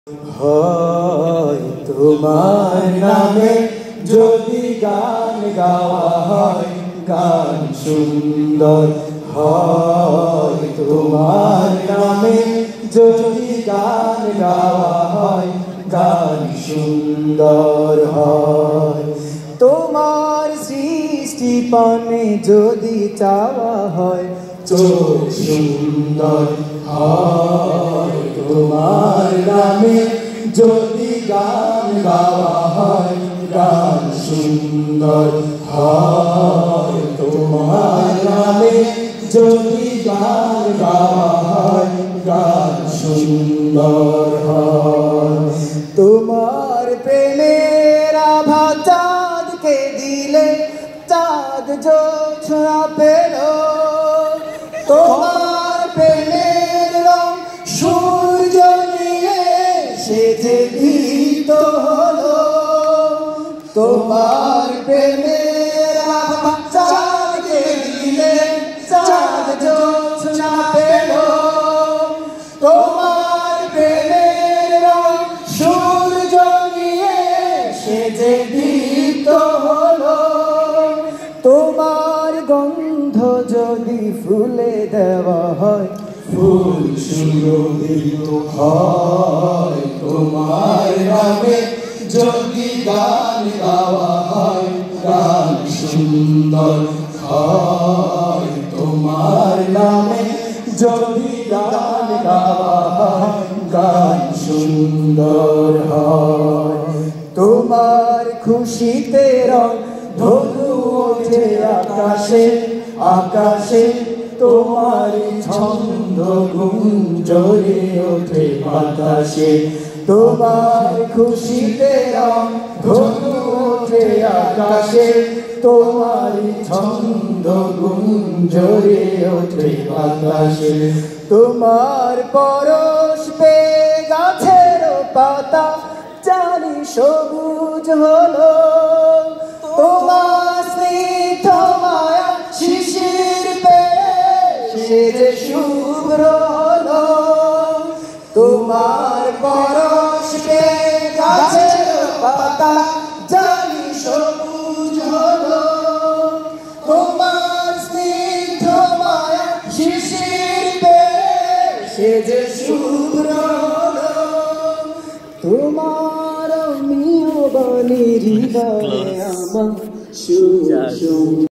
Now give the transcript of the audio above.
হয় তোমার নামে যদি গান গাওয়া হয়, গান সুন্দর হয়। তোমার নামে যদি গান গাওয়া হয়, গান সুন্দর হয়। তোমার সৃষ্টি পানে যদি চাওয়া হয়, চোখ সুন্দর হয়। তোমার নামে যদি গান গাওয়া হয়, গান সুন্দর হয়। তোমার নামে যদি গান গাওয়া হয়, গান সুন্দর হয়। তোমার প্রেমের আভা চাঁদকে দিলে, চাঁদ জোছনা পেল। তোমার প্রেমের রং সূর্য নিয়ে সেজে গীত হলো। তোমার প্রেমের আভা চাঁদকে দিলে, চাঁদ জোছনা পেল। তোমার প্রেমের রং সূর্য নিয়ে সেজে গীত হলো। তোমার গন্ধ যদি ফুলে দেওয়া হয়, ফুল সুগন্ধিত হয়। তোমার নামে যদি গান গাওয়া হয়, গান সুন্দর হয়। তোমার নামে যদি গান গাওয়া হয়, গান সুন্দর হয়। তোমার খুশিতে রং ধনু ওঠে আকাশে, আকাশে তোমার ছন্দ গুঞ্জরে ওঠে বাতাসে। তোমার খুশিতে রং ধনু ওঠে আকাশে, তোমার ছন্দ গুঞ্জরে ওঠে বাতাসে। তোমার পরশ পেয়ে গাছের পাতা জানি সবুজ হলো। তোমার স্নিগ্ধ মায়া শিশির পেয়ে সেজে শুভ্র হলো। তোমার পরশ পেয়ে গাছের পাতা জানি সবুজ হলো। তোমার স্নিগ্ধ মায়া শিশির পেয়ে সেজে শুভ্র হলো। তোমার মিও বাণী হৃদয়ে আমার সুর